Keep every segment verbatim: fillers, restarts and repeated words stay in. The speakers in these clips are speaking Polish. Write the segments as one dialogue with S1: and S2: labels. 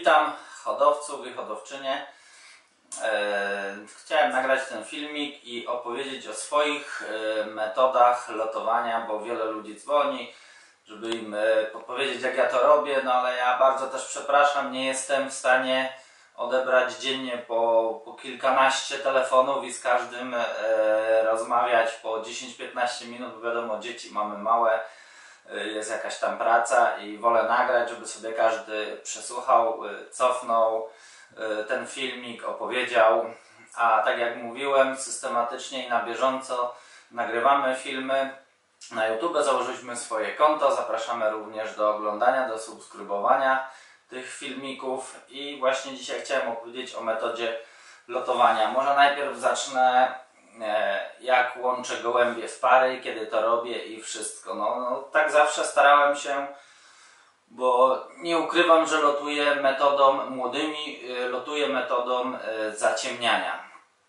S1: Witam hodowców i hodowczynie. Chciałem nagrać ten filmik i opowiedzieć o swoich metodach lotowania, bo wiele ludzi dzwoni, żeby im podpowiedzieć, jak ja to robię, no ale ja bardzo też przepraszam, nie jestem w stanie odebrać dziennie po, po kilkanaście telefonów i z każdym rozmawiać po dziesięć piętnaście minut, bo wiadomo, dzieci mamy małe, jest jakaś tam praca i wolę nagrać, żeby sobie każdy przesłuchał, cofnął ten filmik, opowiedział. A tak jak mówiłem, systematycznie i na bieżąco nagrywamy filmy na YouTube, założyliśmy swoje konto, zapraszamy również do oglądania, do subskrybowania tych filmików i właśnie dzisiaj chciałem opowiedzieć o metodzie lotowania. Może najpierw zacznę, jak łączę gołębie w pary, kiedy to robię i wszystko. No, no tak zawsze starałem się, bo nie ukrywam, że lotuję metodą młodymi, lotuję metodą zaciemniania.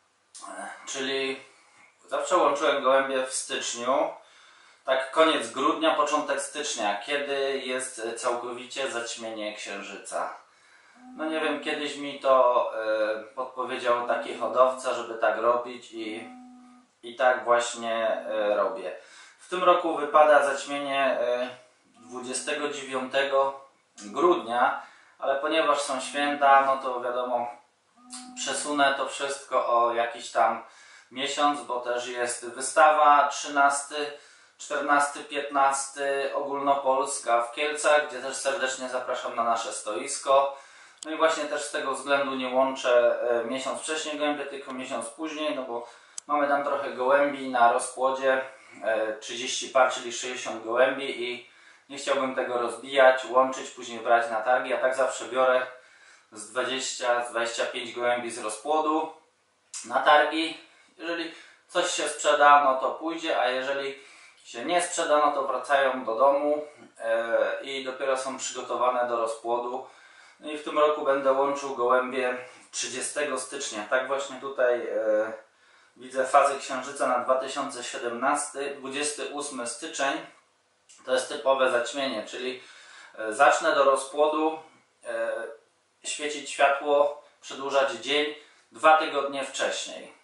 S1: Czyli zawsze łączyłem gołębie w styczniu, tak koniec grudnia, początek stycznia, kiedy jest całkowicie zaćmienie księżyca. No nie wiem, kiedyś mi to y, podpowiedział taki hodowca, żeby tak robić i, i tak właśnie y, robię. W tym roku wypada zaćmienie y, dwudziestego dziewiątego grudnia, ale ponieważ są święta, no to wiadomo, przesunę to wszystko o jakiś tam miesiąc, bo też jest wystawa trzynastego, czternastego, piętnastego ogólnopolska w Kielcach, gdzie też serdecznie zapraszam na nasze stoisko. No i właśnie też z tego względu nie łączę e, miesiąc wcześniej gołębie, tylko miesiąc później, no bo mamy tam trochę gołębi na rozpłodzie, e, trzydzieści par, czyli sześćdziesiąt gołębi i nie chciałbym tego rozbijać, łączyć, później brać na targi. Ja tak zawsze biorę z dwudziestu, dwudziestu pięciu gołębi z rozpłodu na targi. Jeżeli coś się sprzeda, no to pójdzie, a jeżeli się nie sprzeda, no to wracają do domu e, i dopiero są przygotowane do rozpłodu. No i w tym roku będę łączył gołębie trzydziestego stycznia. Tak właśnie tutaj e, widzę fazę księżyca na dwa tysiące siedemnasty, dwudziesty ósmy styczeń. To jest typowe zaćmienie, czyli e, zacznę do rozpłodu e, świecić światło, przedłużać dzień dwa tygodnie wcześniej.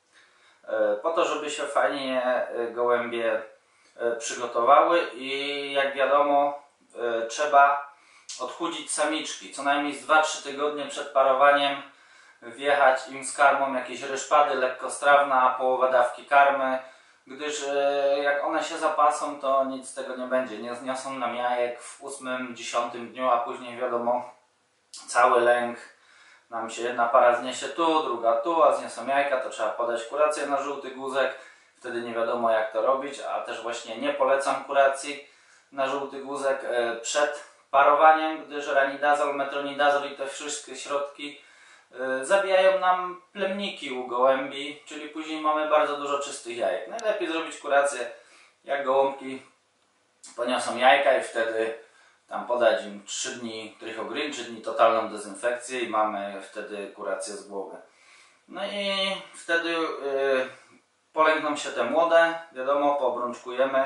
S1: E, po to, żeby się fajnie e, gołębie e, przygotowały i jak wiadomo e, trzeba odchudzić samiczki. Co najmniej z dwa trzy tygodnie przed parowaniem wjechać im z karmą jakieś ryszpady, lekkostrawna, połowa dawki karmy, gdyż e, jak one się zapasą, to nic z tego nie będzie. Nie zniosą nam jajek w ósmym, dziesiątym dniu, a później wiadomo, cały lęk. Nam się jedna para zniesie tu, druga tu, a zniosą jajka, to trzeba podać kurację na żółty guzek. Wtedy nie wiadomo, jak to robić, a też właśnie nie polecam kuracji na żółty guzek e, przed parowaniem, gdyż ranidazol, metronidazol i te wszystkie środki y, zabijają nam plemniki u gołębi, czyli później mamy bardzo dużo czystych jajek. Najlepiej zrobić kurację, jak gołąbki poniosą jajka i wtedy tam podać im trzy dni trichogreen, trzy dni totalną dezynfekcję i mamy wtedy kurację z głowy. No i wtedy y, polęgną się te młode, wiadomo, poobrączkujemy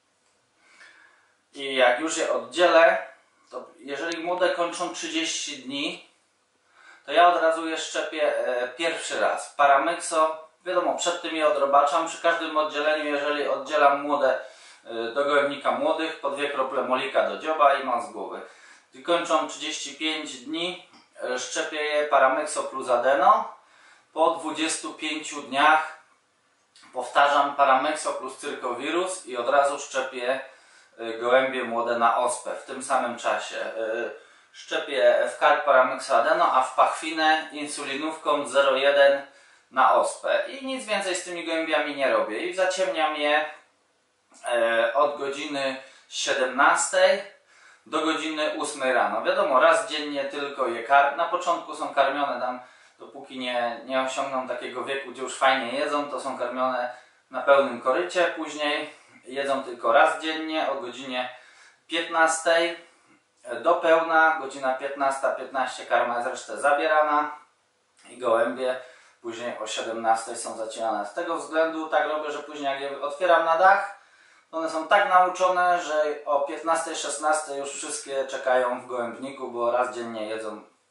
S1: i jak już je oddzielę, to jeżeli młode kończą trzydzieści dni, to ja od razu je szczepię e, pierwszy raz. Paramyxo, wiadomo, przed tym je odrobaczam. Przy każdym oddzieleniu, jeżeli oddzielam młode e, do gołębnika młodych, po dwie krople molika do dzioba i mam z głowy. Gdy kończą trzydzieści pięć dni, e, szczepię je Paramyxo plus Adeno. Po dwudziestu pięciu dniach powtarzam Paramyxo plus Cyrkowirus i od razu szczepię gołębie młode na ospę w tym samym czasie. Szczepię w karp Paramyxo Adeno, a w pachwinę insulinówką zero przecinek jeden na ospę. I nic więcej z tymi gołębiami nie robię. I zaciemniam je od godziny siedemnastej do godziny ósmej rano. Wiadomo, raz dziennie tylko je karmię. Na początku są karmione tam, dopóki nie, nie osiągną takiego wieku, gdzie już fajnie jedzą, to są karmione na pełnym korycie. Później jedzą tylko raz dziennie o godzinie piętnastej do pełna, godzina piętnasta piętnaście karma jest resztę zabierana i gołębie później o siedemnastej są zacinane. Z tego względu tak robię, że później jak je otwieram na dach, one są tak nauczone, że o piętnastej szesnastej już wszystkie czekają w gołębniku, bo raz dziennie jedzą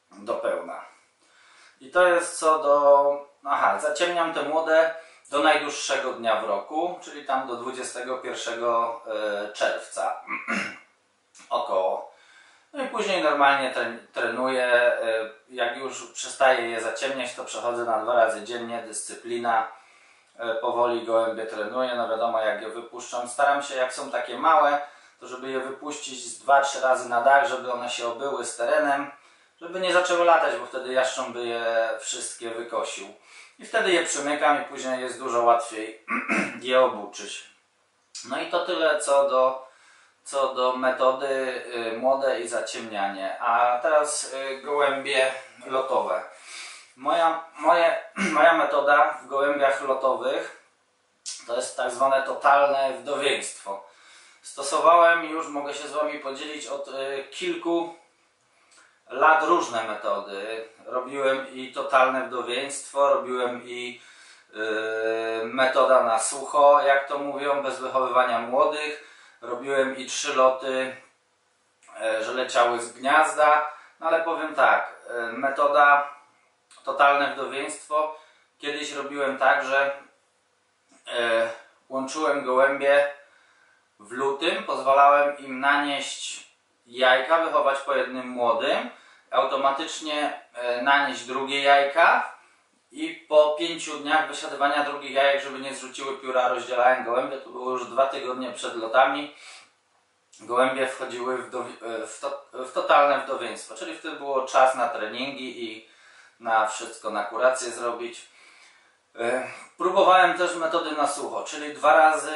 S1: do pełna. I to jest co do... Aha, zaciemniam te młode do najdłuższego dnia w roku, czyli tam do dwudziestego pierwszego czerwca około. No i później normalnie trenuję. Jak już przestaję je zaciemniać, to przechodzę na dwa razy dziennie, dyscyplina. Powoli gołębie trenuję. No wiadomo, jak je wypuszczam, staram się, jak są takie małe, to żeby je wypuścić z dwa trzy razy na dach, żeby one się obyły z terenem, żeby nie zaczęły latać, bo wtedy jaszcząb by je wszystkie wykosił. I wtedy je przymykam i później jest dużo łatwiej je obuczyć. No i to tyle co do, co do metody y, młode i zaciemnianie. A teraz y, gołębie lotowe. Moja, moje, moja metoda w gołębiach lotowych to jest tak zwane totalne wdowieństwo. Stosowałem już, mogę się z Wami podzielić, od y, kilku lat różne metody. Robiłem i totalne wdowieństwo, robiłem i yy, metoda na sucho, jak to mówią, bez wychowywania młodych. Robiłem i trzy loty, yy, że leciały z gniazda. No ale powiem tak, yy, metoda totalne wdowieństwo. Kiedyś robiłem tak, że yy, łączyłem gołębie w lutym, pozwalałem im nanieść jajka, wychować po jednym młodym, automatycznie nanieść drugie jajka i po pięciu dniach wysiadywania drugich jajek, żeby nie zrzuciły pióra, rozdzielałem gołębie. To było już dwa tygodnie przed lotami. Gołębie wchodziły w, w, to w totalne wdowieństwo, czyli wtedy było czas na treningi i na wszystko, na kurację zrobić. Próbowałem też metody na sucho, czyli dwa razy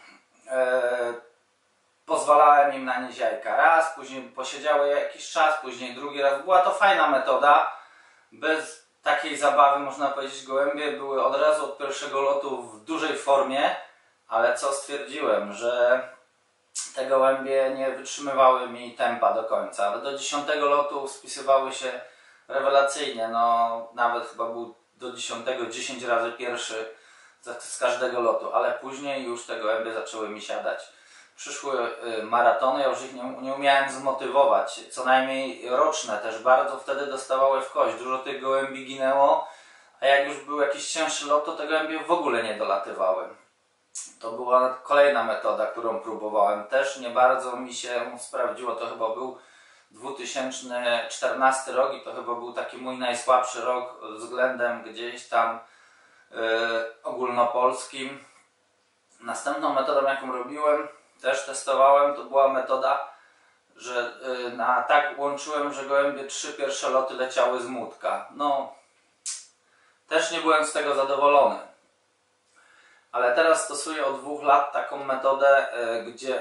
S1: pozwalałem im nanieść jajka raz, później posiedziały jakiś czas, później drugi raz. Była to fajna metoda, bez takiej zabawy, można powiedzieć. Gołębie były od razu od pierwszego lotu w dużej formie, ale co stwierdziłem, że te gołębie nie wytrzymywały mi tempa do końca, ale do dziesiątego lotu spisywały się rewelacyjnie. No nawet chyba był do dziesiątego dziesięć razy pierwszy z każdego lotu, ale później już te gołębie zaczęły mi siadać. Przyszły maratony, ja już ich nie, nie umiałem zmotywować, co najmniej roczne też bardzo wtedy dostawały w kość, dużo tych gołębi ginęło, a jak już był jakiś cięższy lot, to te gołębie w ogóle nie dolatywały. To była kolejna metoda, którą próbowałem, też nie bardzo mi się sprawdziło. To chyba był dwa tysiące czternasty rok i to chyba był taki mój najsłabszy rok względem gdzieś tam yy, ogólnopolskim. Następną metodą, jaką robiłem, też testowałem, to była metoda, że yy, na, tak łączyłem, że gołębie trzy pierwsze loty leciały z młódka. No, też nie byłem z tego zadowolony. Ale teraz stosuję od dwóch lat taką metodę, yy, gdzie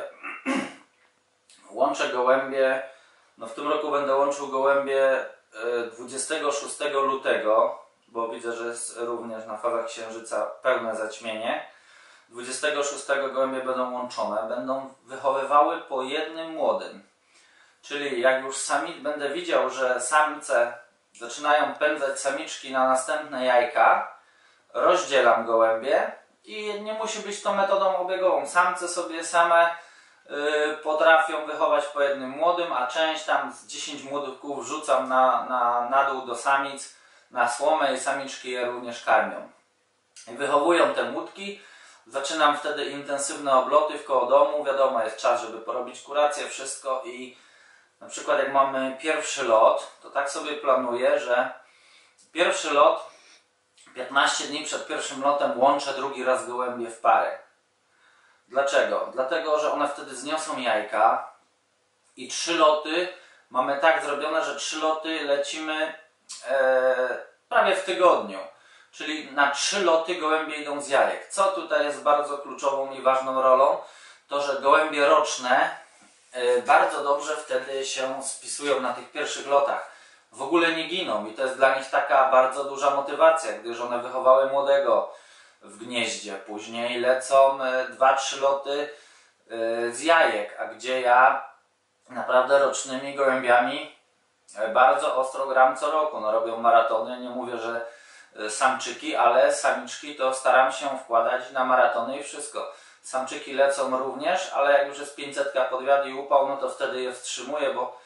S1: łączę gołębie. No w tym roku będę łączył gołębie yy, dwudziestego szóstego lutego, bo widzę, że jest również na fazach księżyca pełne zaćmienie. dwudziestego szóstego gołębie będą łączone, będą wychowywały po jednym młodym. Czyli jak już sami będę widział, że samce zaczynają pędzać samiczki na następne jajka, rozdzielam gołębie i nie musi być to metodą obiegową. Samce sobie same yy, potrafią wychować po jednym młodym, a część tam z dziesięć młodków wrzucam na, na, na dół do samic, na słomę i samiczki je również karmią. I wychowują te młódki. Zaczynam wtedy intensywne obloty wkoło domu. Wiadomo, jest czas, żeby porobić kurację, wszystko i na przykład jak mamy pierwszy lot, to tak sobie planuję, że pierwszy lot, piętnaście dni przed pierwszym lotem łączę drugi raz gołębie w pary. Dlaczego? Dlatego, że one wtedy zniosą jajka i trzy loty mamy tak zrobione, że trzy loty lecimy e, prawie w tygodniu. Czyli na trzy loty gołębie idą z jajek. Co tutaj jest bardzo kluczową i ważną rolą? To, że gołębie roczne y, bardzo dobrze wtedy się spisują na tych pierwszych lotach. W ogóle nie giną i to jest dla nich taka bardzo duża motywacja, gdyż one wychowały młodego w gnieździe. Później lecą dwa trzy loty y, z jajek, a gdzie ja naprawdę rocznymi gołębiami bardzo ostro gram co roku. No, robią maratony, nie mówię, że samczyki, ale samiczki to staram się wkładać na maratony i wszystko. Samczyki lecą również, ale jak już jest pięćsetka podwiadu i upał, no to wtedy je wstrzymuję, bo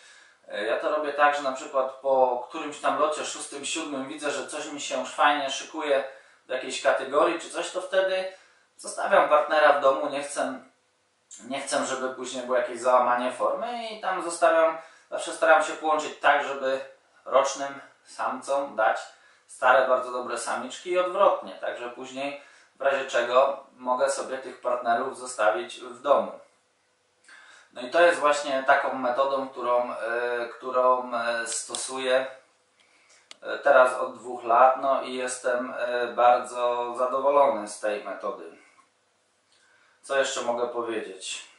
S1: Ja to robię tak, że na przykład po którymś tam locie, szóstym, siódmym widzę, że coś mi się już fajnie szykuje do jakiejś kategorii czy coś, to wtedy zostawiam partnera w domu, nie chcę, nie chcę, żeby później było jakieś załamanie formy i tam zostawiam, zawsze staram się połączyć tak, żeby rocznym samcom dać stare, bardzo dobre samiczki i odwrotnie, także później w razie czego mogę sobie tych partnerów zostawić w domu. No i to jest właśnie taką metodą, którą, y, którą stosuję teraz od dwóch lat, no i jestem y, bardzo zadowolony z tej metody. Co jeszcze mogę powiedzieć?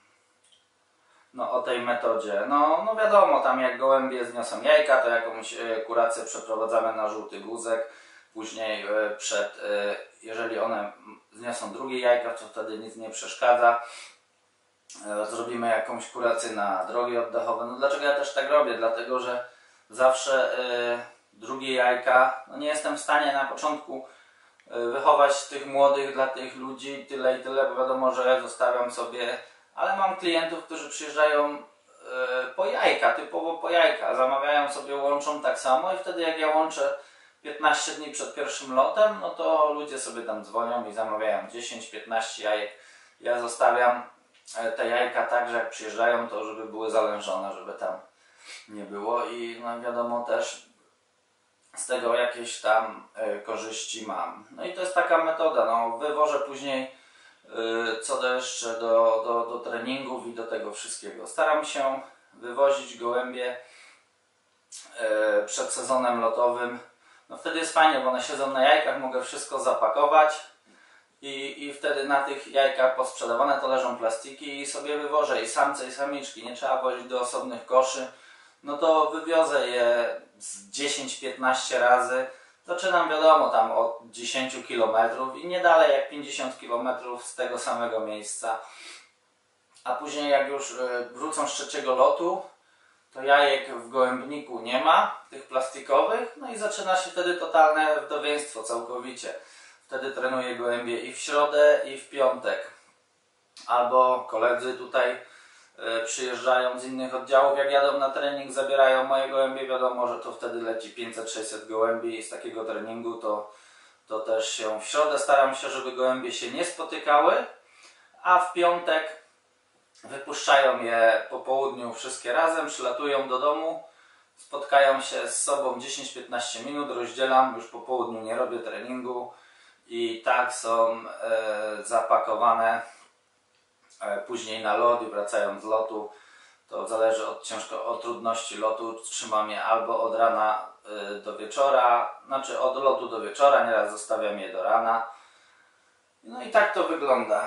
S1: No o tej metodzie. No, no wiadomo, tam jak gołębie zniosą jajka, to jakąś y, kurację przeprowadzamy na żółty guzek. Później y, przed, y, jeżeli one zniosą drugie jajka, to wtedy nic nie przeszkadza. Zrobimy jakąś kurację na drogi oddechowe. No dlaczego ja też tak robię? Dlatego, że zawsze y, drugie jajka, no nie jestem w stanie na początku y, wychować tych młodych dla tych ludzi tyle i tyle, bo wiadomo, że zostawiam sobie, ale mam klientów, którzy przyjeżdżają y, po jajka, typowo po jajka, zamawiają sobie, łączą tak samo i wtedy jak ja łączę piętnaście dni przed pierwszym lotem, no to ludzie sobie tam dzwonią i zamawiają dziesięć piętnaście jajek. Ja zostawiam te jajka tak, że jak przyjeżdżają, to żeby były zalężone, żeby tam nie było i no wiadomo też z tego jakieś tam y, korzyści mam. No i to jest taka metoda, no wywożę później y, co do jeszcze do, do, do treningów i do tego wszystkiego. Staram się wywozić gołębie y, przed sezonem lotowym. No wtedy jest fajnie, bo one siedzą na jajkach, mogę wszystko zapakować. I, I wtedy na tych jajkach posprzedawane to leżą plastiki i sobie wywożę i samce i samiczki, nie trzeba wozić do osobnych koszy. No to wywiozę je z dziesięć piętnaście razy. Zaczynam wiadomo tam od dziesięciu kilometrów i nie dalej jak pięćdziesiąt kilometrów z tego samego miejsca. A później jak już wrócą z trzeciego lotu, to jajek w gołębniku nie ma, tych plastikowych, no i zaczyna się wtedy totalne wdowieństwo całkowicie. Wtedy trenuję gołębie i w środę, i w piątek. Albo koledzy tutaj y, przyjeżdżają z innych oddziałów, jak jadą na trening, zabierają moje gołębie, wiadomo, że to wtedy leci pięćset sześćset gołębi i z takiego treningu to, to też się w środę staram się, żeby gołębie się nie spotykały, a w piątek wypuszczają je po południu wszystkie razem, przylatują do domu, spotkają się z sobą dziesięć piętnaście minut, rozdzielam, już po południu nie robię treningu. I tak są e, zapakowane e, później na lot i wracają z lotu. To zależy od, ciężko, od trudności lotu. Trzymam je albo od rana e, do wieczora, znaczy od lotu do wieczora, nieraz zostawiam je do rana. No i tak to wygląda.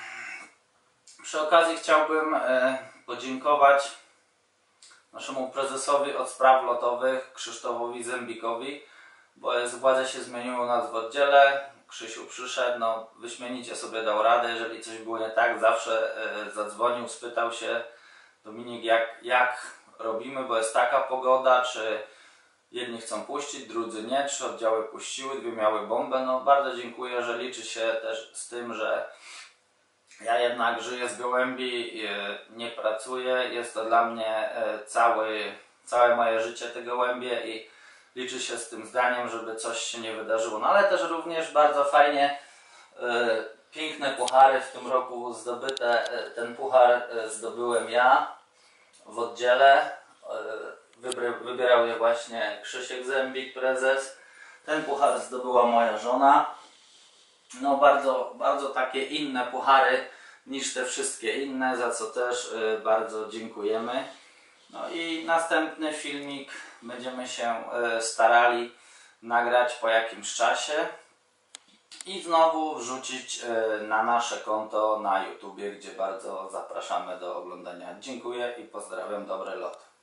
S1: Przy okazji chciałbym e, podziękować naszemu prezesowi od spraw lotowych, Krzysztofowi Zembikowi, bo jest, władze się zmieniły u nas w oddziale. Krzysiu przyszedł, no wyśmienicie sobie dał radę, jeżeli coś było nie tak, zawsze e, zadzwonił, spytał się Dominik jak, jak robimy, bo jest taka pogoda, czy jedni chcą puścić, drudzy nie, trzy oddziały puściły, dwie miały bombę, no bardzo dziękuję, że liczy się też z tym, że ja jednak żyję z gołębi, e, nie pracuję, jest to dla mnie e, cały, całe moje życie te gołębie i liczy się z tym zdaniem, żeby coś się nie wydarzyło. No ale też również bardzo fajnie, yy, piękne puchary w tym roku zdobyte. Yy, ten puchar yy, zdobyłem ja w oddziale. Yy, wybierał je właśnie Krzysiek Zembik, prezes. Ten puchar zdobyła moja żona. No bardzo, bardzo takie inne puchary niż te wszystkie inne, za co też yy, bardzo dziękujemy. No i następny filmik będziemy się starali nagrać po jakimś czasie i znowu wrzucić na nasze konto na YouTubie, gdzie bardzo zapraszamy do oglądania. Dziękuję i pozdrawiam, dobry lot.